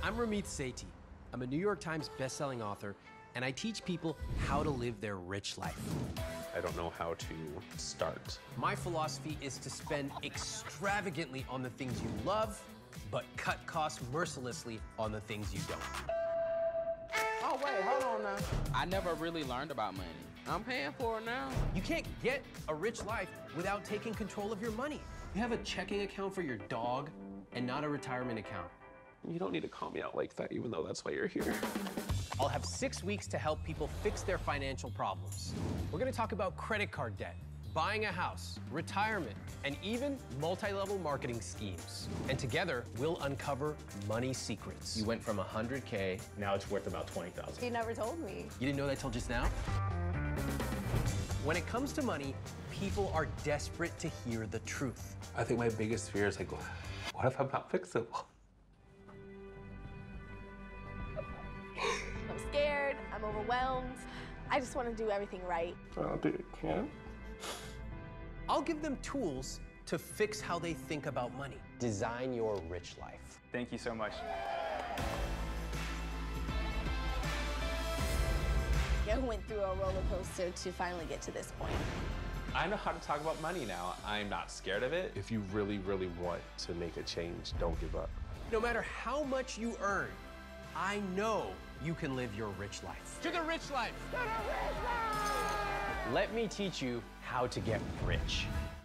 I'm Ramit Sethi. I'm a New York Times bestselling author, and I teach people how to live their rich life. I don't know how to start. My philosophy is to spend extravagantly on the things you love, but cut costs mercilessly on the things you don't. Oh, wait, hold on now. I never really learned about money. I'm paying for it now. You can't get a rich life without taking control of your money. You have a checking account for your dog and not a retirement account. You don't need to call me out like that, even though that's why you're here. I'll have 6 weeks to help people fix their financial problems. We're gonna talk about credit card debt, buying a house, retirement, and even multi-level marketing schemes. And together, we'll uncover money secrets. You went from 100K, now it's worth about 20,000. You never told me. You didn't know that till just now? When it comes to money, people are desperate to hear the truth. I think my biggest fear is like, what if I'm not fixable? I'm scared, I'm overwhelmed. I just want to do everything right. I'll do it, yeah? I'll give them tools to fix how they think about money. Design your rich life. Thank you so much. I went through a roller coaster to finally get to this point. I know how to talk about money now. I'm not scared of it. If you really, really want to make a change, don't give up. No matter how much you earn, I know you can live your rich life. To the rich life! To the rich life! Let me teach you how to get rich.